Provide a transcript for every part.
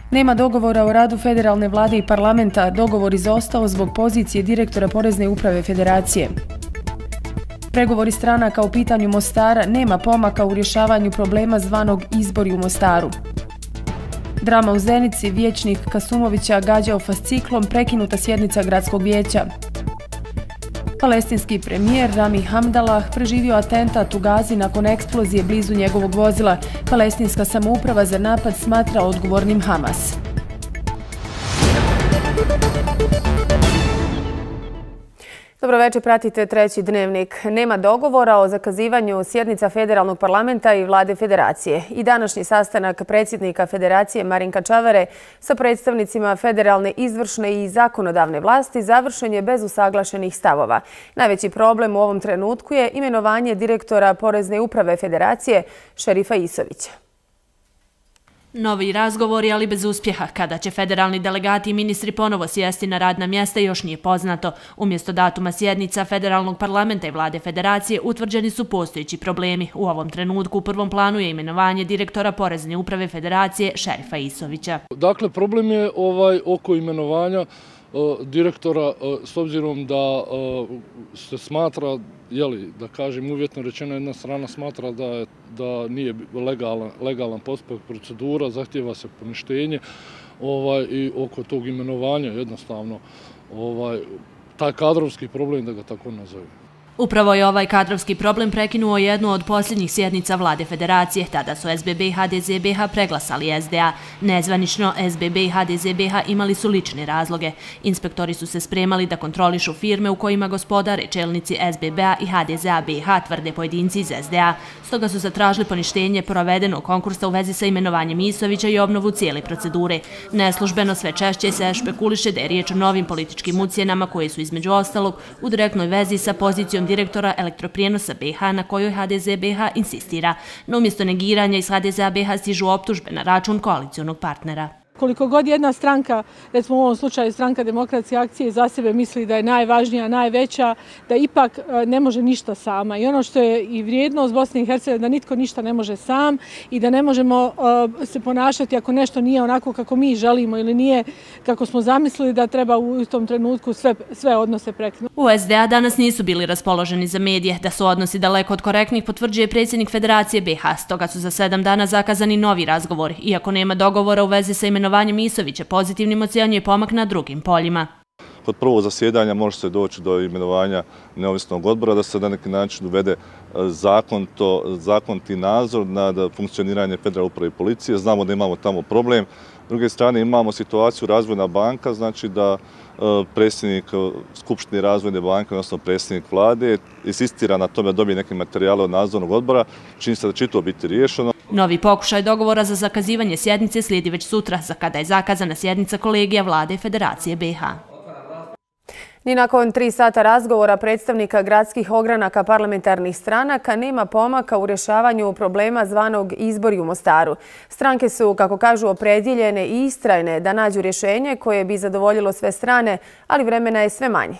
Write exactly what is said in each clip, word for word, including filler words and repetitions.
Nema dogovora o radu federalne vlade i parlamenta, dogovor izostao zbog pozicije direktora Porezne uprave Federacije. Pregovori stranaka u pitanju Mostara, nema pomaka u rješavanju problema zvanog izbori u Mostaru. Drama u Zenici, vijećnik Kasumovića gađao fasciklom, prekinuta sjednica gradskog vijeća. Palestinski premijer Rami Hamdalah preživio atentat u Gazi nakon eksplozije blizu njegovog vozila. Palestinska samouprava za napad smatra odgovornim Hamas. Dobro večer, pratite treći dnevnik. Nema dogovora o zakazivanju sjednica Federalnog parlamenta i vlade Federacije. I današnji sastanak predsjednika Federacije Marinka Čavare sa predstavnicima federalne izvršne i zakonodavne vlasti završen je bez usaglašenih stavova. Najveći problem u ovom trenutku je imenovanje direktora Porezne uprave Federacije Šerifa Isovića. Novi razgovori, ali bez uspjeha. Kada će federalni delegati i ministri ponovo sjesti na radna mjesta još nije poznato. Umjesto datuma sjednica Federalnog parlamenta i vlade Federacije utvrđeni su postojeći problemi. U ovom trenutku u prvom planu je imenovanje direktora Porezne uprave Federacije Šerifa Isovića. Dakle, problem je ovaj oko imenovanja direktora, s obzirom da se smatra, jeli, da kažem uvjetno rečeno, jedna strana smatra da, je, da nije legalan, legalan postupak, procedura, zahtjeva se poništenje ovaj, i oko tog imenovanja jednostavno ovaj, taj kadrovski problem, da ga tako nazovem. Upravo je ovaj kadrovski problem prekinuo jednu od posljednjih sjednica vlade Federacije. Tada su S B B i H D Z B H preglasali S D A. Nezvanično S B B i H D Z B H imali su lične razloge. Inspektori su se spremali da kontrolišu firme u kojima gospodare čelnici S B B a i H D Z A B H, tvrde pojedinci iz S D A. Stoga su zatražili poništenje provedenog konkursa u vezi sa imenovanjem Isovića i obnovu cijele procedure. Neslužbeno sve češće se špekuliše da je riječ o novim političkim ucjenama koje su između ostalog u direktnoj vezi sa pozicijom direktora Elektroprijenosa B H na kojoj H D Z B H insistira. No umjesto negiranja iz H D Z A B H stižu optužbe na račun koalicionog partnera. Koliko god jedna stranka, recimo u ovom slučaju stranka Demokratske akcije, za sebe misli da je najvažnija, najveća, da ipak ne može ništa sama. I ono što je i vrijednost Bosne i Hercegovine, da nitko ništa ne može sam i da ne možemo se ponašati ako nešto nije onako kako mi želimo ili nije kako smo zamislili, da treba u tom trenutku sve, sve odnose prekinuti. U S D A danas nisu bili raspoloženi za medije. Da su odnosi daleko od korektnih potvrđuje predsjednik Federacije B H. Stoga su za sedam dana zakazani novi razgovori. Iako nema dogovora u vezi sa imenovanjem Isovića, pozitivnim ocjenjuje pomak na drugim poljima. Kod prvog zasjedanja može se doći do imenovanja neovisnog odbora, da se na neki način uvede zakoniti nadzor nad funkcioniranje federalne uprave i policije. Znamo da imamo tamo problem. S druge strane imamo situaciju Razvojna banka, znači da predsjednik Skupštine Razvojne banke, odnosno predsjednik vlade, insistira na tome da dobije neke materijale od nadzornog odbora. Čini se da će to biti riješeno. Novi pokušaj dogovora za zakazivanje sjednice slijedi već sutra, za kada je zakazana sjednica kolegija vlade Federacije B H. Ni nakon tri sata razgovora predstavnika gradskih ogranaka parlamentarnih stranaka nema pomaka u rješavanju problema zvanog izbori u Mostaru. Stranke su, kako kažu, opredjeljene i istrajne da nađu rješenje koje bi zadovoljilo sve strane, ali vremena je sve manje.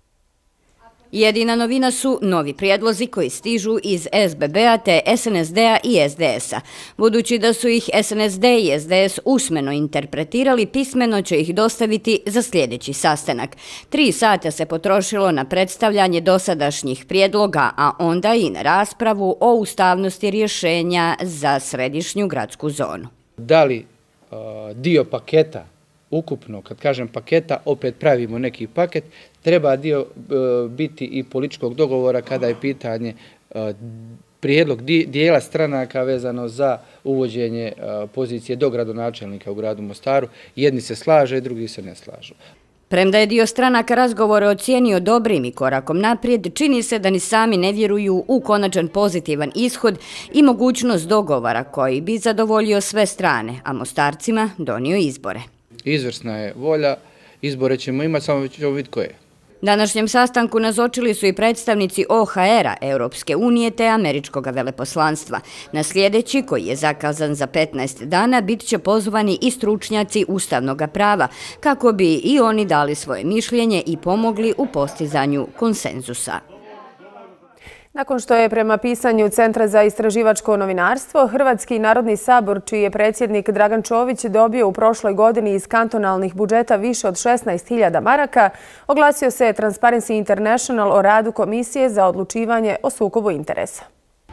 Jedina novina su novi prijedlozi koji stižu iz S B B a te S N S D a i S D S a. Budući da su ih S N S D i S D S usmeno interpretirali, pismeno će ih dostaviti za sljedeći sastanak. Tri sata se potrošilo na predstavljanje dosadašnjih prijedloga, a onda i na raspravu o ustavnosti rješenja za središnju gradsku zonu. Da li uh, dio paketa, ukupno, kad kažem paketa, opet pravimo neki paket, treba dio uh, biti i političkog dogovora kada je pitanje uh, prijedlog dijela stranaka vezano za uvođenje uh, pozicije do gradonačelnika u gradu Mostaru. Jedni se slaže, drugi se ne slažu. Premda je dio stranaka razgovore ocijenio dobrim i korakom naprijed, čini se da ni sami ne vjeruju u konačan pozitivan ishod i mogućnost dogovora koji bi zadovoljio sve strane, a Mostarcima donio izbore. Izvrsna je volja, izbore ćemo imati, samo ćemo vidjeti koje. Današnjem sastanku nazočili su i predstavnici O H R-a, Europske unije te američkog veleposlanstva. Na sljedeći, koji je zakazan za petnaest dana, bit će pozvani i stručnjaci ustavnog prava, kako bi i oni dali svoje mišljenje i pomogli u postizanju konsenzusa. Nakon što je prema pisanju Centra za istraživačko novinarstvo, Hrvatski narodni sabor, čiji je predsjednik Dragan Čović dobio u prošloj godini iz kantonalnih budžeta više od šesnaest hiljada maraka, oglasio se Transparency International o radu Komisije za odlučivanje o sukobu interesa.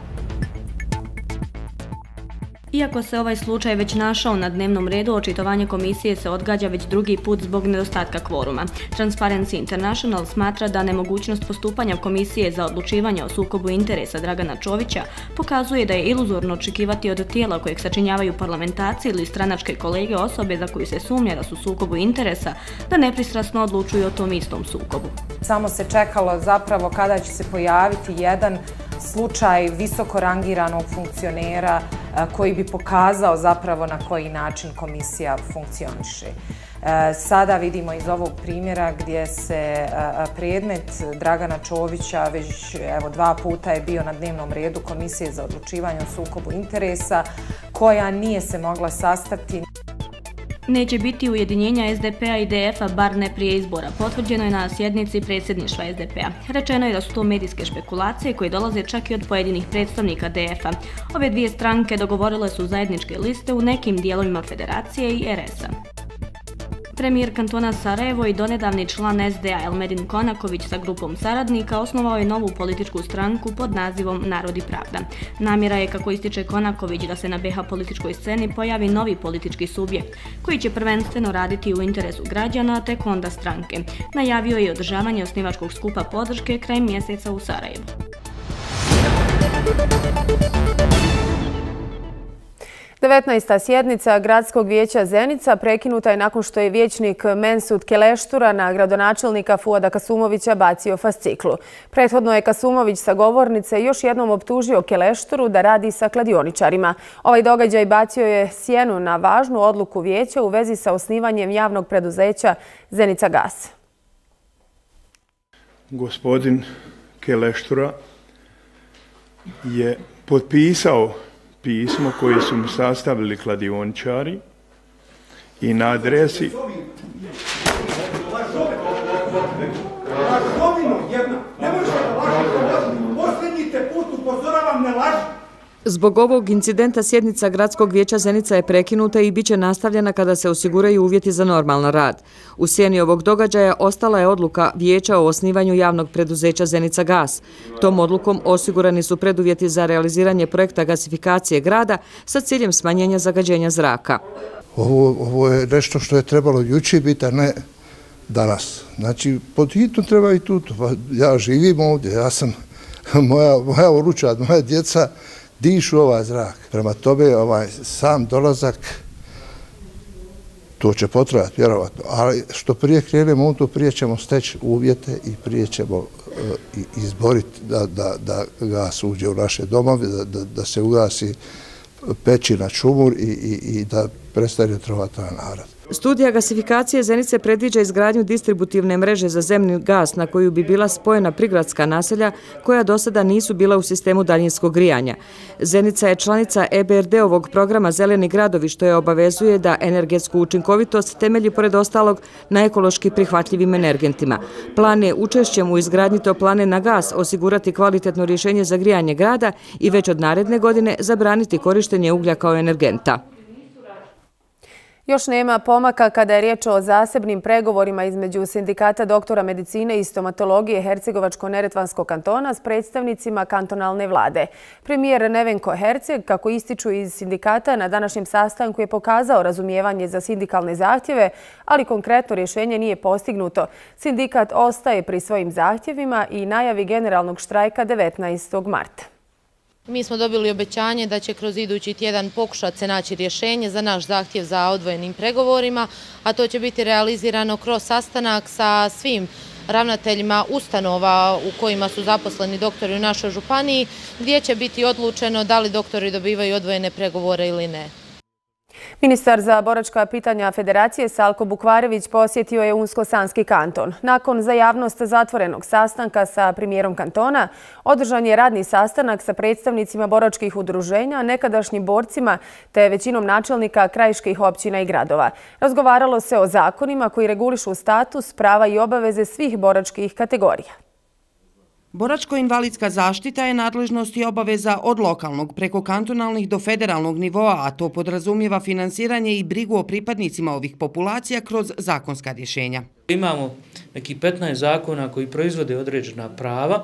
Iako se ovaj slučaj već našao na dnevnom redu, očitovanje komisije se odgađa već drugi put zbog nedostatka kvoruma. Transparency International smatra da nemogućnost postupanja komisije za odlučivanje o sukobu interesa Dragana Čovića pokazuje da je iluzorno očekivati od tijela kojeg sačinjavaju parlamentarci ili stranačke kolege osobe za koju se sumnja da su u sukobu interesa, da nepristrasno odlučuju o tom istom sukobu. Samo se čekalo zapravo kada će se pojaviti jedan slučaj visoko rangiranog funkcionera koji bi pokazao zapravo na koji način komisija funkcioniše. Sada vidimo iz ovog primjera gdje se predmet Dragana Čovića već evo, dva puta je bio na dnevnom redu Komisije za odlučivanje o sukobu interesa, koja nije se mogla sastati. Neće biti ujedinjenja S D P-a i D F-a, bar ne prije izbora. Potvrđeno je na sjednici predsjedništva S D P-a. Rečeno je da su to medijske špekulacije koje dolaze čak i od pojedinih predstavnika D F-a. Ove dvije stranke dogovorile su zajedničke liste u nekim dijelovima Federacije i R S-a. Premijer kantona Sarajevo i donedavni član S D A Elmedin Konaković sa grupom saradnika osnovao je novu političku stranku pod nazivom Narod i pravda. Namjera je, kako ističe Konaković, da se na B iH političkoj sceni pojavi novi politički subjekt koji će prvenstveno raditi u interesu građana, a tek onda stranke. Najavio je i održavanje osnivačkog skupa podrške krajem mjeseca u Sarajevu. devetnaesta sjednica Gradskog vijeća Zenica prekinuta je nakon što je vijećnik Mensud Keleštura na gradonačelnika Fuada Kasumovića bacio fasciklu. Prethodno je Kasumović sa govornice još jednom optužio Kelešturu da radi sa kladioničarima. Ovaj događaj bacio je sjenu na važnu odluku vijeća u vezi sa osnivanjem javnog preduzeća Zenica gas. Gospodin Keleštura je potpisao pismo koje su mu sastavili kladioničari i na adresi... Zbog ovog incidenta sjednica Gradskog vijeća Zenica je prekinuta i bit će nastavljena kada se osiguraju uvjeti za normalan rad. U sjeni ovog događaja ostala je odluka vijeća o osnivanju javnog preduzeća Zenica gas. Tom odlukom osigurani su preduvjeti za realiziranje projekta gasifikacije grada sa ciljem smanjenja zagađenja zraka. Ovo, ovo je nešto što je trebalo juče biti, a ne danas. Znači, pod hitno treba i tu. Ja živim ovdje, ja sam, moja, moja unučad, moja djeca dišu ovaj zrak. Prema tome, ovaj sam dolazak, to će potrajati, vjerovatno. Ali što prije krenemo, to prije ćemo steći uvjete i prije ćemo uh, izboriti da, da, da gas uđe u naše domove, da, da, da se ugasi pećina, čumur i, i, i da prestane trovati na narod. Studija gasifikacije Zenice predviđa izgradnju distributivne mreže za zemni gas na koju bi bila spojena prigradska naselja koja do sada nisu bila u sistemu daljinskog grijanja. Zenica je članica E B R D-ovog programa Zeleni gradovi, što je obavezuje da energetsku učinkovitost temelji pored ostalog na ekološki prihvatljivim energentima. Plan je učešćem u izgradnji toplane na gas osigurati kvalitetno rješenje za grijanje grada i već od naredne godine zabraniti korištenje uglja kao energenta. Još nema pomaka kada je riječ o zasebnim pregovorima između Sindikata doktora medicine i stomatologije Hercegovačko-Neretvanskog kantona s predstavnicima kantonalne vlade. Premijer Nevenko Herceg, kako ističu iz sindikata, na današnjem sastanku je pokazao razumijevanje za sindikalne zahtjeve, ali konkretno rješenje nije postignuto. Sindikat ostaje pri svojim zahtjevima i najavi generalnog štrajka devetnaestog marta. Mi smo dobili obećanje da će kroz idući tjedan pokušati se naći rješenje za naš zahtjev za odvojenim pregovorima, a to će biti realizirano kroz sastanak sa svim ravnateljima ustanova u kojima su zaposleni doktori u našoj županiji, gdje će biti odlučeno da li doktori dobivaju odvojene pregovore ili ne. Ministar za boračka pitanja Federacije Salko Bukvarević posjetio je Unsko-Sanski kanton. Nakon za javnost zatvorenog sastanka sa premijerom kantona, održan je radni sastanak sa predstavnicima boračkih udruženja, nekadašnjim borcima te većinom načelnika krajiških općina i gradova. Razgovaralo se o zakonima koji regulišu status, prava i obaveze svih boračkih kategorija. Boračko-invalidska zaštita je nadležnost i obaveza od lokalnog preko kantonalnih do federalnog nivoa, a to podrazumijeva finansiranje i brigu o pripadnicima ovih populacija kroz zakonska rješenja. Imamo neki petnaest zakona koji proizvode određena prava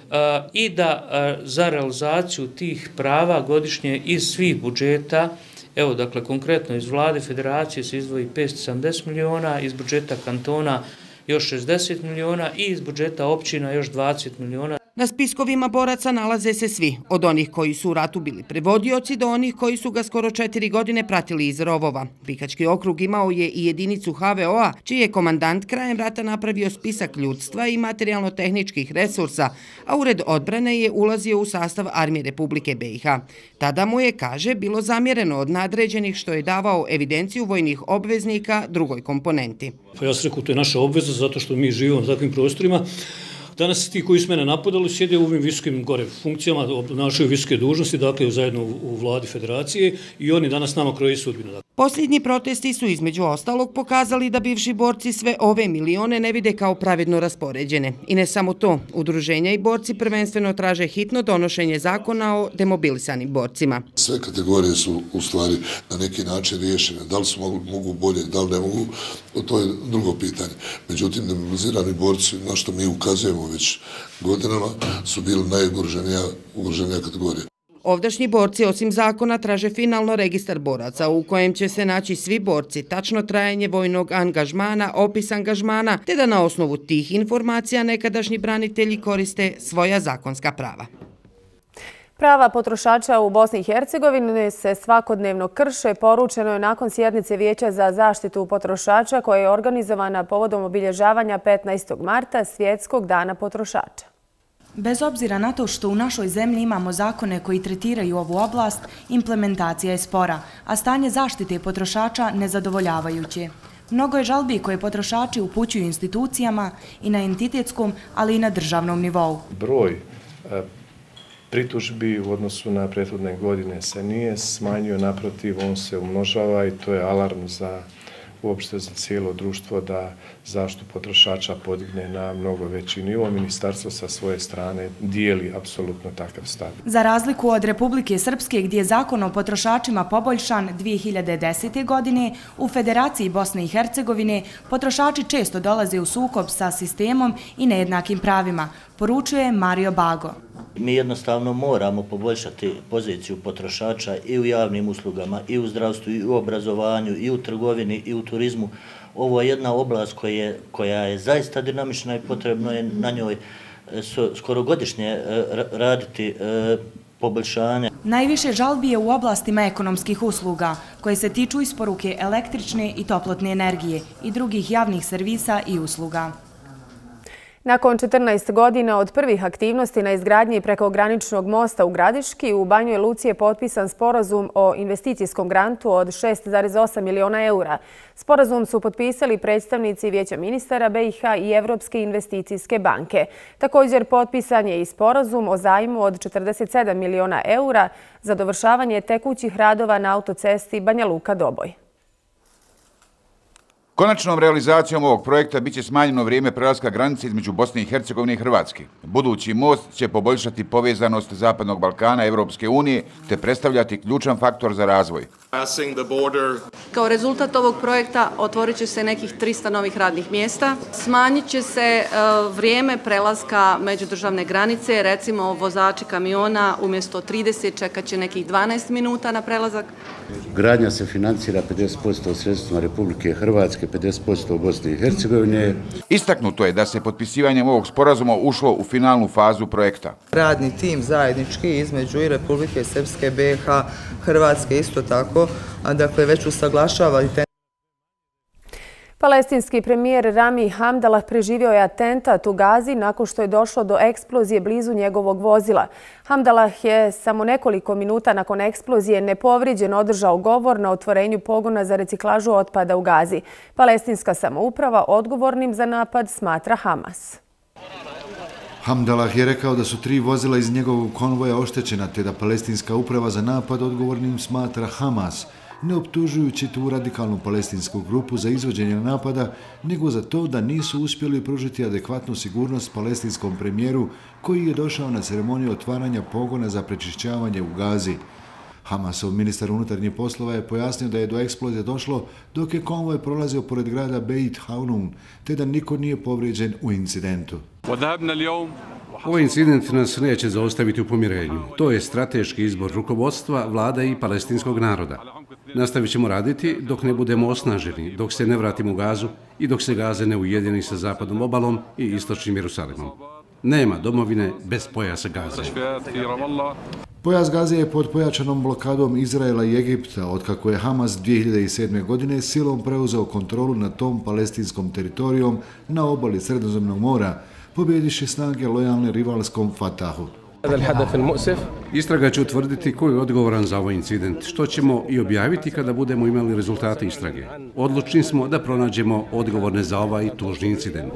i da za realizaciju tih prava godišnje iz svih budžeta, evo dakle konkretno iz vlade federacije se izdvoji petsto sedamdeset miliona, iz budžeta kantona još šezdeset miliona i iz budžeta općina još dvadeset miliona. Na spiskovima boraca nalaze se svi, od onih koji su u ratu bili prevodioci do onih koji su ga skoro četiri godine pratili iz rovova. Bihaćki okrug imao je i jedinicu H V O-a, čiji je komandant krajem rata napravio spisak ljudstva i materijalno-tehničkih resursa, a Ured odbrane je ulazio u sastav Armije Republike B i H. Tada mu je, kaže, bilo zamjereno od nadređenih što je davao evidenciju vojnih obveznika drugoj komponenti. Pa ja sam rekao, to je naša obveza zato što mi živimo na takvim prostorima. Danas ti koji su mene napadali sjede u ovim visokim gore funkcijama, obnašaju visoke dužnosti, dakle zajedno u vladi federacije i oni danas nama kroji sudbinu. Posljednji protesti su između ostalog pokazali da bivši borci sve ove milione ne vide kao pravedno raspoređene. I ne samo to, udruženja i borci prvenstveno traže hitno donošenje zakona o demobilisanim borcima. Sve kategorije su u stvari na neki način riješene. Da li su mogu bolje, da li ne mogu, to je drugo pitanje. Međutim, demobilizirani borci, na što mi ukazujemo već godinama, su bili najugroženija kategorija. Ovdašnji borci osim zakona traže finalno registar boraca u kojem će se naći svi borci, tačno trajanje vojnog angažmana, opis angažmana, te da na osnovu tih informacija nekadašnji branitelji koriste svoja zakonska prava. Prava potrošača u Bosni i Hercegovini se svakodnevno krše, poručeno je nakon sjednice Vijeća za zaštitu potrošača koja je organizovana povodom obilježavanja petnaestog marta, Svjetskog dana potrošača. Bez obzira na to što u našoj zemlji imamo zakone koji tretiraju ovu oblast, implementacija je spora, a stanje zaštite potrošača nezadovoljavajuće. Mnogo je žalbi koje potrošači upućuju institucijama i na entitetskom, ali i na državnom nivou. Broj pritužbi u odnosu na prethodne godine se nije smanjio, naprotiv, on se umnožava i to je alarm za uopšte za cijelo društvo da zaštitu potrošača podigne na mnogo veći nivo. Ministarstvo sa svoje strane dijeli apsolutno takav stav. Za razliku od Republike Srpske, gdje je zakon o potrošačima poboljšan dvije hiljade desete. godine, u Federaciji Bosne i Hercegovine potrošači često dolaze u sukob sa sistemom i nejednakim pravima, poručuje Mario Bago. Mi jednostavno moramo poboljšati poziciju potrošača i u javnim uslugama, i u zdravstvu, i u obrazovanju, i u trgovini, i u turizmu. Ovo je jedna oblast koja je zaista dinamična i potrebno je na njoj skoro godišnje raditi poboljšanje. Najviše žalbi je u oblastima ekonomskih usluga, koje se tiču isporuke električne i toplotne energije i drugih javnih servisa i usluga. Nakon četrnaest godina od prvih aktivnosti na izgradnji prekograničnog mosta u Gradiški, u Banjoj Luci je potpisan sporazum o investicijskom grantu od šest zarez osam miliona eura. Sporazum su potpisali predstavnici Vijeća ministara B i H i Evropske investicijske banke. Također potpisan je i sporazum o zajmu od četrdeset sedam miliona eura za dovršavanje tekućih radova na autocesti Banja Luka-Doboj. Konačnom realizacijom ovog projekta biće smanjeno vrijeme prelaska granice između Bosne i Hercegovine i Hrvatske. Budući most će poboljšati povezanost Zapadnog Balkana i Evropske unije te predstavljati ključan faktor za razvoj. Kao rezultat ovog projekta otvorit će se nekih trista novih radnih mjesta. Smanjit će se vrijeme prelaska međudržavne granice, recimo vozači kamiona umjesto trideset čekat će nekih dvanaest minuta na prelazak. Gradnja se financira pedeset posto sredstvima Republike Hrvatske, pedeset posto u Bosni i Hercegovine. Istaknuto je da se potpisivanjem ovog sporazuma ušlo u finalnu fazu projekta. Radni tim zajednički između i Republike Srpske, B i H, Hrvatske isto tako, a dakle već usaglašava i ten... Palestinski premijer Rami Hamdalah preživio je atentat u Gazi nakon što je došlo do eksplozije blizu njegovog vozila. Hamdalah je samo nekoliko minuta nakon eksplozije nepovrijeđen održao govor na otvorenju pogona za reciklažu otpada u Gazi. Palestinska samouprava odgovornim za napad smatra Hamas. Hamdalah je rekao da su tri vozila iz njegovog konvoja oštećena te da palestinska uprava za napad odgovornim smatra Hamas. ne optužujući tu radikalnu palestinsku grupu za izvođenje napada, nego za to da nisu uspjeli pružiti adekvatnu sigurnost palestinskom premijeru koji je došao na ceremoniju otvaranja pogona za prečišćavanje u Gazi. Hamasov ministar unutarnjih poslova je pojasnio da je do eksplozije došlo dok je konvoj prolazio pored grada Beit Hanun, te da niko nije povrijeđen u incidentu. Ovaj incident nas neće zaustaviti u pomirenju. To je strateški izbor rukovodstva, vlada i palestinskog naroda. Nastavit ćemo raditi dok ne budemo osnaženi, dok se ne vratimo u Gazu i dok se Gaza ne ujedini sa zapadnom obalom i istočnim Jerusalimom. Nema domovine bez pojasa Gaze. Pojas Gaze je pod pojačanom blokadom Izraela i Egipta, otkako je Hamas dvije hiljade sedme. godine silom preuzeo kontrolu nad tom palestinskom teritorijom na obali Sredozemnog mora, pobjediše snage lojalne rivalskom Fatahu. Istraga će utvrditi ko je odgovoran za ovaj incident, što ćemo i objaviti kada budemo imali rezultate istrage. Odlučni smo da pronađemo odgovorne za ovaj tužni incident.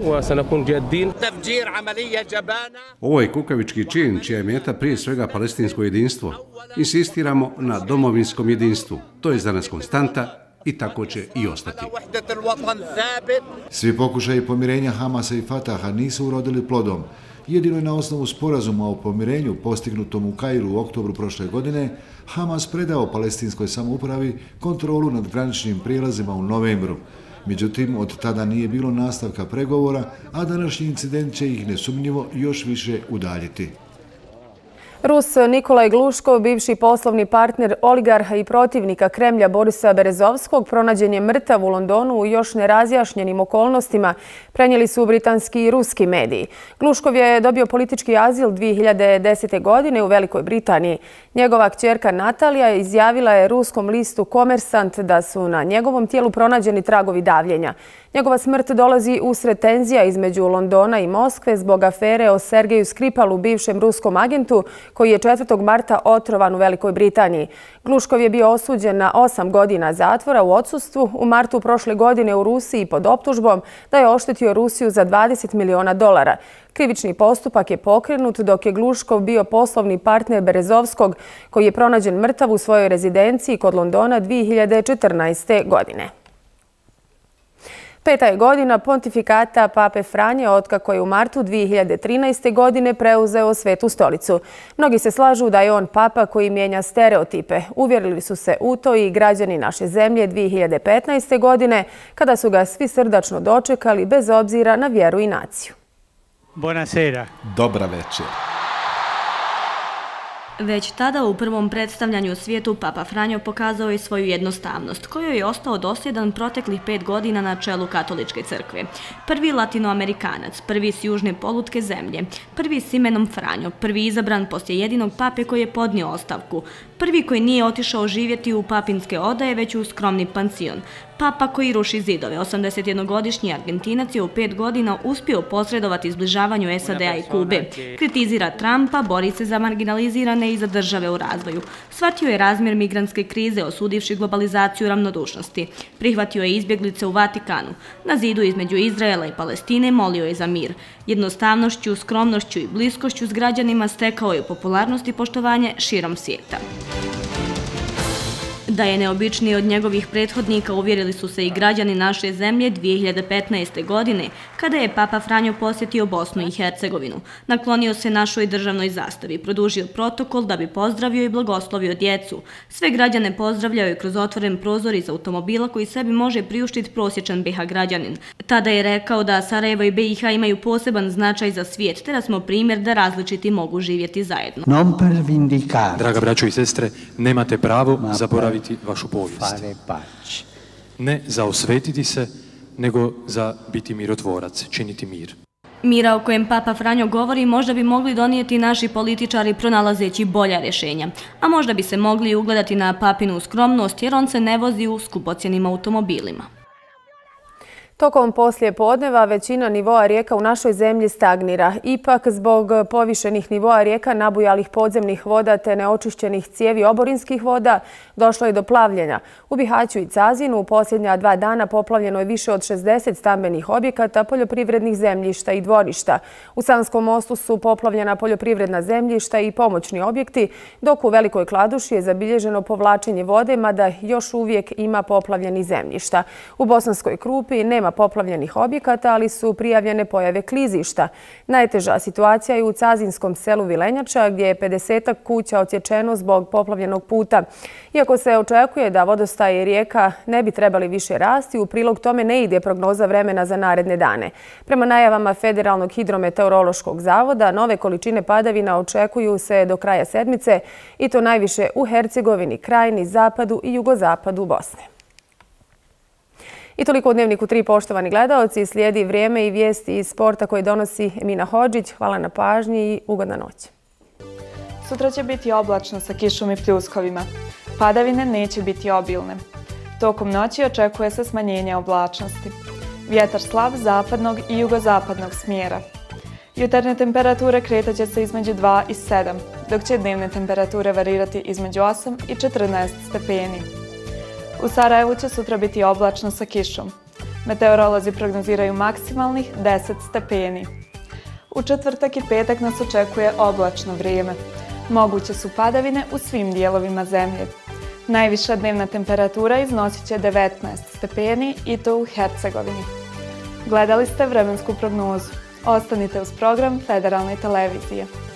Ovo je kukavički čin čija je meta prije svega palestinsko jedinstvo. Insistiramo na domovinskom jedinstvu. To je za nas konstanta i tako će i ostati. Svi pokušaji pomirenja Hamasa i Fataha nisu urodili plodom. Jedino je na osnovu sporazuma o pomirenju postignutom u Kairu u oktobru prošle godine Hamas predao palestinskoj samoupravi kontrolu nad graničnim prijelazima u novembru. Međutim, od tada nije bilo nastavka pregovora, a današnji incident će ih nesumnjivo još više udaljiti. Rus Nikolaj Gluškov, bivši poslovni partner oligarha i protivnika Kremlja Borisa Berezovskog, pronađen je mrtav u Londonu u još nerazjašnjenim okolnostima, prenijeli su britanski i ruski mediji. Gluškov je dobio politički azil dvije hiljade desete. godine u Velikoj Britaniji. Njegova kćerka Natalija izjavila je ruskom listu Komersant da su na njegovom tijelu pronađeni tragovi davljenja. Njegova smrt dolazi usred tenzija između Londona i Moskve zbog afere o Sergeju Skripalu, bivšem ruskom agentu, koji je četvrtog marta otrovan u Velikoj Britaniji. Gluškov je bio osuđen na osam godina zatvora u odsustvu u martu prošle godine u Rusiji pod optužbom da je oštetio Rusiju za dvadeset miliona dolara. Krivični postupak je pokrenut dok je Gluškov bio poslovni partner Berezovskog, koji je pronađen mrtav u svojoj rezidenciji kod Londona dvije hiljade četrnaeste. godine. Peta je godina pontifikata Pape Franje otkako je u martu dvije hiljade trinaeste. godine preuzeo Svetu stolicu. Mnogi se slažu da je on papa koji mijenja stereotipe. Uvjerili su se u to i građani naše zemlje dvije hiljade petnaeste. godine kada su ga svi srdačno dočekali bez obzira na vjeru i naciju. Buonasera. Dobra večer. Već tada u prvom predstavljanju svijetu Papa Franjo pokazao je svoju jednostavnost, kojoj je ostao dosljedan proteklih pet godina na čelu Katoličke crkve. Prvi latinoamerikanac, prvi s južne polutke zemlje, prvi s imenom Franjo, prvi izabran poslije jedinog pape koji je podnio ostavku, prvi koji nije otišao živjeti u papinske odaje već u skromni pansion. Papa koji ruši zidove, osamdesetjednogodišnji Argentinac je u pet godina uspio posredovati zbližavanju S A D-a i Kube. Kritizira Trumpa, bori se za marginalizirane i za države u razvoju. Shvatio je razmjer migrantske krize, osudivši globalizaciju ravnodušnosti. Prihvatio je izbjeglice u Vatikanu. Na zidu između Izraela i Palestine molio je za mir. Jednostavnošću, skromnošću i bliskošću s građanima stekao je popularnost i poštovanje širom svijeta. Da je neobičniji od njegovih prethodnika uvjerili su se i građani naše zemlje dvije hiljade petnaeste. godine, kada je Papa Franjo posjetio Bosnu i Hercegovinu. Naklonio se našoj državnoj zastavi, produžio protokol da bi pozdravio i blagoslovio djecu. Sve građane pozdravljao je kroz otvoren prozor iz automobila koji sebi može priuštiti prosječan B iH građanin. Tada je rekao da Sarajevo i B iH imaju poseban značaj za svijet, te da smo primjer da različiti mogu živjeti zajedno. Draga braćo i sestre, nemate pravo zaboraviti vašu povijest. Ne za osvetiti se, nego za biti mirotvorac, činiti mir. Mira o kojem Papa Franjo govori možda bi mogli donijeti naši političari pronalazeći bolja rješenja, a možda bi se mogli ugledati na papinu skromnost jer on se ne vozi u skupocjenim automobilima. Tokom poslije podneva većina nivoa rijeka u našoj zemlji stagnira. Ipak, zbog povišenih nivoa rijeka, nabujalih podzemnih voda te neočišćenih cijevi oborinskih voda, došlo je do plavljenja. U Bihaću i Cazinu u posljednja dva dana poplavljeno je više od šezdeset stambenih objekata, poljoprivrednih zemljišta i dvorišta. U Sanskom mostu su poplavljena poljoprivredna zemljišta i pomoćni objekti, dok u Velikoj Kladuši je zabilježeno povlačenje vode, mada još uvijek ima poplavljenih zemljišta. U Bosanskoj Krupi nema poplavljenih objekata, ali su prijavljene pojave klizišta. Najteža situacija je u cazinskom selu Vilenjača, gdje je pedesetak kuća odsječeno zbog poplavljenog puta. Iako se očekuje da vodostaje rijeka ne bi trebali više rasti, u prilog tome ne ide prognoza vremena za naredne dane. Prema najavama Federalnog hidrometeorološkog zavoda, nove količine padavina očekuju se do kraja sedmice, i to najviše u Hercegovini, Krajini, zapadu i jugozapadu Bosne. I toliko u Dnevniku tri, poštovani gledaoci. Slijedi vrijeme i vijesti iz sporta koje donosi Emina Hodžić. Hvala na pažnji i ugodna noć. Sutra će biti oblačno sa kišom i pljuskovima. Padavine neće biti obilne. Tokom noći očekuje se smanjenje oblačnosti. Vjetar slab zapadnog i jugozapadnog smjera. Jutarnje temperature kretat će se između dva i sedam, dok će dnevne temperature varirati između osam i četrnaest stepeni. U Sarajevu će sutra biti oblačno sa kišom. Meteorolozi prognoziraju maksimalnih deset stepeni. U četvrtak i petak nas očekuje oblačno vrijeme. Moguće su padavine u svim dijelovima zemlje. Najviša dnevna temperatura iznosit će devetnaest stepeni i to u Hercegovini. Gledali ste vremensku prognozu. Ostanite uz program Federalne televizije.